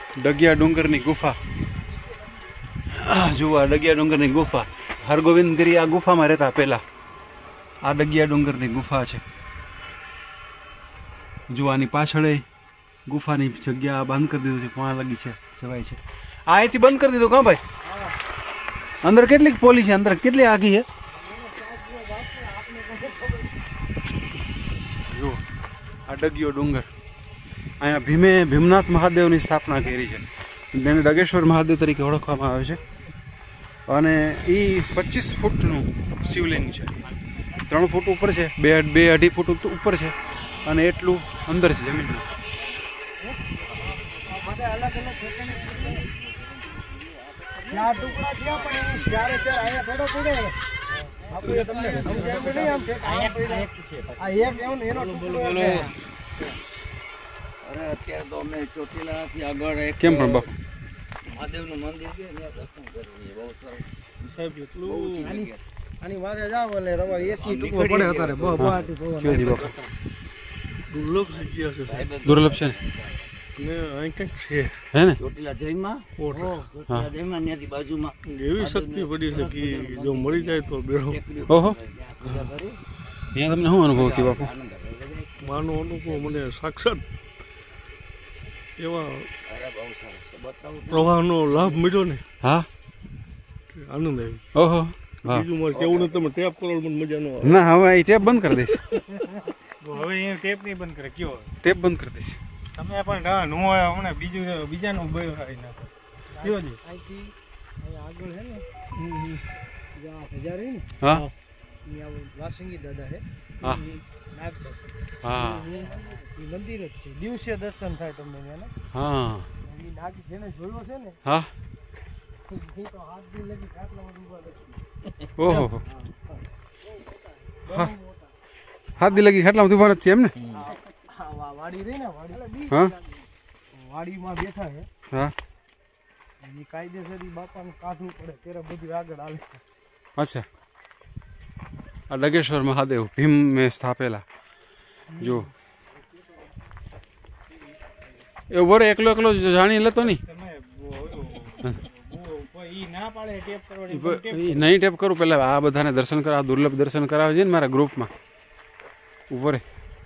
ડગિયા ડુંગરની ગુફા જુઓ, આ ડગિયા ડુંગરની ગુફા. હરગોવિંદગીરી આ ગુફામાં રહેતા પહેલા. આ ડગિયા ડુંગરની ગુફા છે. જુઓ આની પાછળ ગુફાની જગ્યા બંધ કરી દીધું છે, પાણા લગી છે, જવાય છે. આ અહીંથી બંધ કરી દીધું કાં ભાઈ? અંદર કેટલીક પોલી છે, અંદર કેટલી આખી છે? જુઓ આ ડગિયો ડુંગર. અહીંયા ભીમનાથ મહાદેવની સ્થાપના કરી છે. એને ડગેશ્વર મહાદેવ તરીકે ઓળખવામાં આવે છે. અને એ 25 ફૂટનું શિવલિંગ છે. 3 ફૂટ ઉપર છે, 2-2.5 ફૂટ ઉપર છે, અને એટલું અંદર છે જમીનમાં. અત્યારે તો અમે ચોટીલાથી આગળ કેમ પણ બાપુ મહાદેવનું મંદિર છે, ત્યાં દર્શન કરવું બહુ સરસ. સાહેબ એટલું આની વારે જાવ એટલે તમારે એસી ટૂંકો પડે અત્યારે બહુ દુર્લભ જગ્યા છે સાહેબ. દુર્લભ છે ને અહીં કંઈક છે હે ને? ચોટીલા જયમાં ચોટીલા જયમાં ત્યાંથી બાજુમાં એવી શક્તિ પડી છે કે જો મળી જાય તો બેરો. ઓહો, અહીંયા તમને શું અનુભવ થયો બાપુ? માનો અનુભવ મને સાક્ષાત એવા પ્રવાહનો લાભ મળ્યો ને. હા, આનંદ આવી. ઓહો, બીજું મારે કેવું નથી. તમે ટેપ કરો મને મજા ન આવે. ના, હવે અહીં ટેપ બંધ કરી દઈશ. હવે અહીંયા ટેપ નહીં બંધ કરે, કયો ટેપ બંધ કરી દઈશ. તમે પણ નો હમણાં બીજાનું બહાર નાખો. કયો જી અહીંથી આગળ છે ને હજાર ને. હા, વાસંગી દાદા હે. હા, હા, મંદિર જ છે. દિવસે દર્શન થાય તમને એને. હા, નાગ જેને જોયો છે ને, હા, તો હાથ દી લગી કાટલામાં ડૂબવા દે. ઓહો, હા, હાથ દી લગી ખાટલામાં ઉભા નથી એમ ને? વાડી રહી ને વાડી, હા, વાડીમાં બેઠા છે. હા, એ કાયદેસર બાપાને કાઢવું પડે ત્યારે બધું આગળ હાલે. અચ્છા. આ ડગેશ્વર મહાદેવ ભીમ મેં સ્થાપેલા. જો એ વરે એકલો જાણી લેતો નહીં. નહીં ટેપ કરું પેલા આ બધાને દર્શન કરાવ, દુર્લભ દર્શન કરાવે છે ને મારા ગ્રુપમાં. ઉપર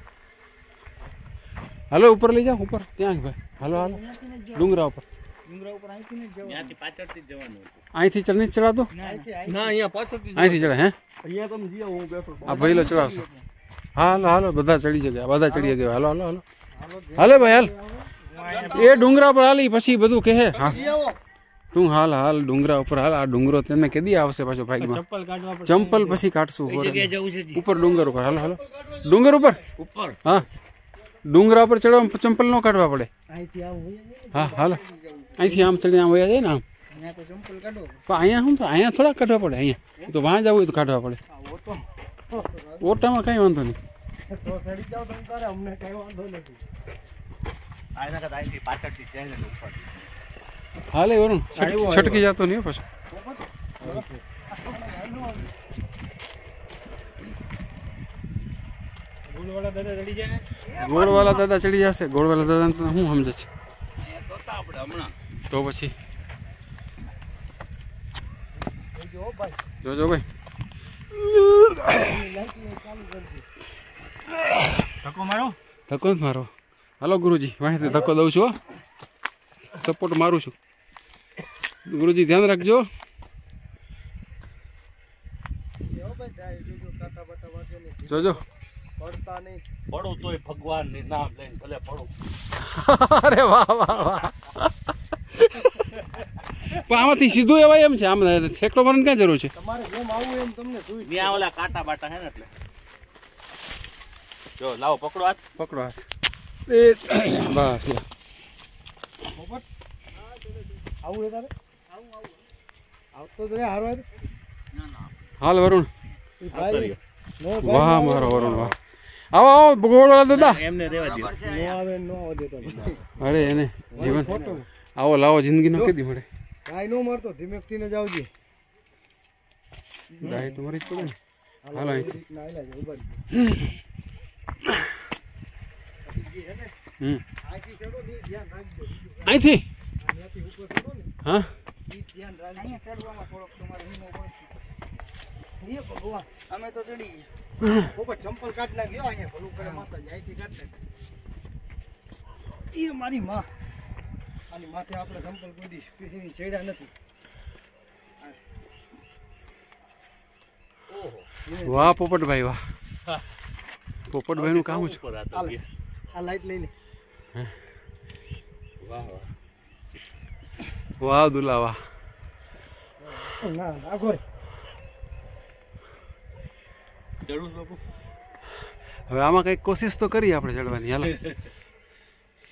હાલો, ઉપર લઈ જાઓ, ઉપર ત્યાં ભાઈ. હાલો હાલો, ડુંગરા ઉપર. અહીંથી ચડની ચડાવતો ના, અહીંયા પાછળથી અહીંથી ચડે. હે, અહીંયા તમે જીઓ, હું બેઠો. આ ભાઈ લો ચડાવશો. હાલો હાલો, બધા ચડી ગયા, બધા ચડી ગયા. હાલો હાલો હાલો હાલે ભાઈ, હાલ. એ ડુંગરા ઉપર હાલી પછી બધું કહે. હા, તું હાલ હાલ ડુંગરા ઉપર હાલ. આ ડુંગરો તને કેદી આવશે પાછો ભાગમાં? ચંપલ પછી કાઢશું ઉપર ડુંગર ઉપર. હાલો હાલો, ડુંગર ઉપર. હા, ડુંગરા ઉપર ચડવા ચંપલ ન કાઢવા પડે. હા હાલો, અહીંથી આમ ચડીને આમ વયા જાય ને આમ. પણ અહીંયા શું તો અહીંયા થોડા કાઢવા પડે. અહીંયા તો વાં જવું હોય તો કાઢવા પડે. ઓટામાં કઈ વાંધો નહીં. હાલે વરુણ, છટકી જતો નહીં પછી. ગોળવાલા દાદા ચડી જશે. ગોળવાલા દાદા શું સમજે છે તો પછી જોજો ભાઈ. ધક્કો મારો, ધક્કો નથી મારો. હાલો ગુરુજી, વાંચી ધક્કો દઉં છું. સપોર્ટ મારું છું. ગુરુજી ધ્યાન રાખજો. જોજો પડું તોય ભગવાન ની નામ લઈને ભલે પડું. અરે વાહ વાહ વાહ. પણ આમાંથી સીધું એવાય એમ છે? આમ ઠેકડો મારવાની ક્યાં જરૂર છે? તમારે જેમ આવું એમ તમને સુઈ. ત્યાં ઓલા કાંટા બાટા હે ને એટલે જો લાવો, પકડો હાથ, પકડો હાથ. એ બસ લે. આવું હે તારે? આવતો જ રે હારવાર. હાલ વરુણ. ભાઈ વાહ મારો વરુણ, વાહ. આવો આવો ગોળવાલા દાદા. એમને રેવા દો. નો આવે નો આવે દેતા. અરે એને જીવન આવો લાવો જિંદગી નો કેદી મળે. કાઈ નો મળતો, ધીમેકથી ને જાવજે. દાય તો મરી જ પડે ને. હાલો અહીંથી. અહીંથી હા ઈ ધ્યાન રાખજો. અહીંયા ચડવામાં થોડોક તમારે વીમો પડશે. એ ભગવાન અમે તો ચડી ગઈ ઉપર ચંપલ કાઢ નાખ્યો અહીંયા ભલું કરે માતાજી અહીંથી કાઢ નાખ. એ મારી માં આની માથે આપણે ચંપલ કોઈ દી ચડ્યા નથી. વાહ પોપટભાઈ વાહ પોપટભાઈ નું કામ છે આ લાઈટ લઈ લે. વાહ દુલા વાહ ના આગો રે ચડું બાપુ હવે આમાં કઈક કોશિશ તો કરી આપણે ચડવાની હાલો